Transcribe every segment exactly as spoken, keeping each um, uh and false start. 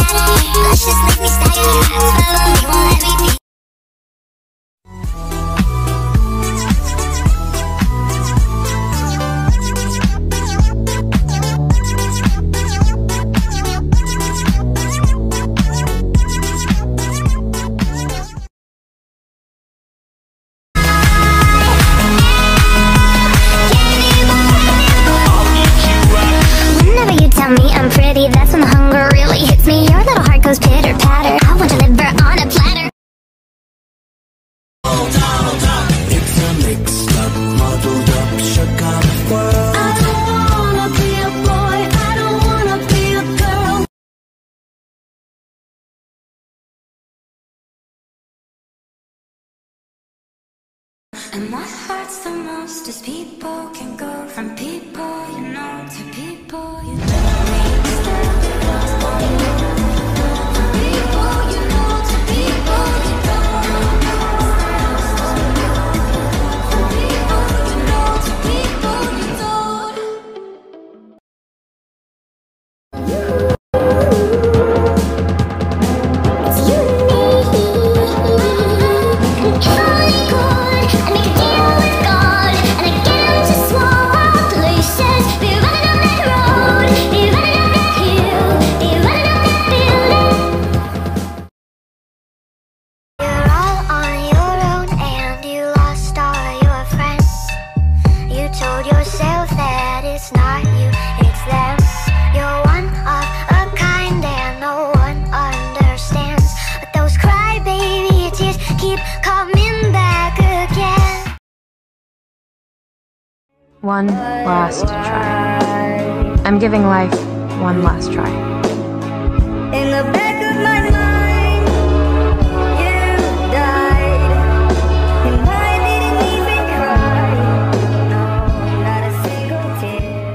matter. Let's just make me stagger. That's why we won't let me be. That's when the hunger really hits me. Your little heart goes pitter patter. I want your liver on a platter. Hold on, hold on. It's a mixed up, muddled up, shook up world. I don't wanna be a boy, I don't wanna be a girl. And what hurts the most is people can go from people you know to people you know. One last try. I'm giving life one last try. In the back of my mind, you died, and I didn't even cry. No, not a single tear.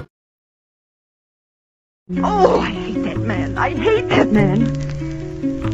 Oh, I hate that man. I hate that man.